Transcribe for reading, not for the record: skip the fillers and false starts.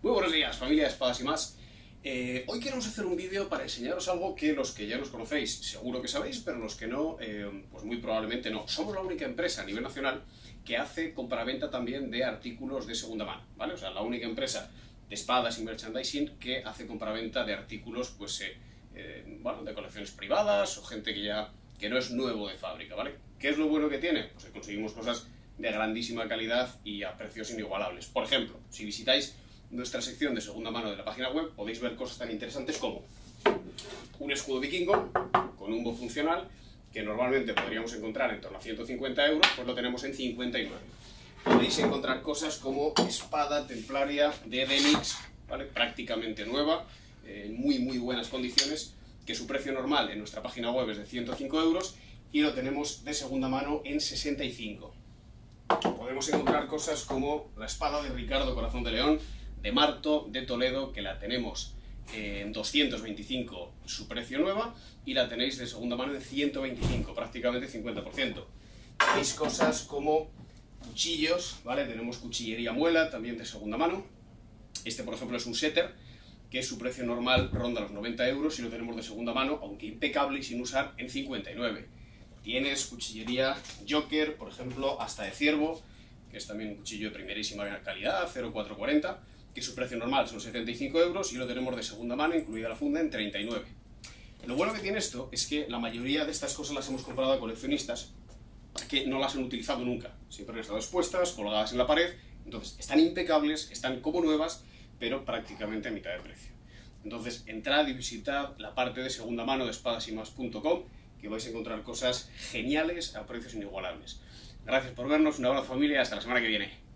Muy buenos días, familia de Espadas y más. Hoy queremos hacer un vídeo para enseñaros algo que los que ya nos conocéis seguro que sabéis, pero los que no, pues muy probablemente no. Somos la única empresa a nivel nacional que hace compraventa también de artículos de segunda mano, ¿vale? O sea, la única empresa de espadas y merchandising que hace compraventa de artículos, pues, bueno, de colecciones privadas o gente que no es nuevo de fábrica, ¿vale? ¿Qué es lo bueno que tiene? Pues que conseguimos cosas de grandísima calidad y a precios inigualables. Por ejemplo, si visitáis nuestra sección de segunda mano de la página web, podéis ver cosas tan interesantes como un escudo vikingo con un bo funcional que normalmente podríamos encontrar en torno a 150 euros, pues lo tenemos en 59. Podéis encontrar cosas como espada templaria de Denix, ¿vale? Prácticamente nueva, en muy buenas condiciones, que su precio normal en nuestra página web es de 105 euros y lo tenemos de segunda mano en 65. Podemos encontrar cosas como la espada de Ricardo Corazón de León, de Marto, de Toledo, que la tenemos en 225 su precio nueva y la tenéis de segunda mano en 125, prácticamente 50%. Tenéis cosas como cuchillos, ¿vale? Tenemos cuchillería muela, también de segunda mano. Este, por ejemplo, es un setter, que su precio normal ronda los 90 euros y lo tenemos de segunda mano, aunque impecable y sin usar, en 59. Tienes cuchillería Joker, por ejemplo, hasta de ciervo, que es también un cuchillo de primerísima calidad, 0,440, que su precio normal son 75 euros y lo tenemos de segunda mano, incluida la funda, en 39. Lo bueno que tiene esto es que la mayoría de estas cosas las hemos comprado a coleccionistas que no las han utilizado nunca. Siempre han estado expuestas, colgadas en la pared, entonces están impecables, están como nuevas, pero prácticamente a mitad de precio. Entonces entrad y visitad la parte de segunda mano de espadasymas.com, que vais a encontrar cosas geniales a precios inigualables. Gracias por vernos, un abrazo familia, hasta la semana que viene.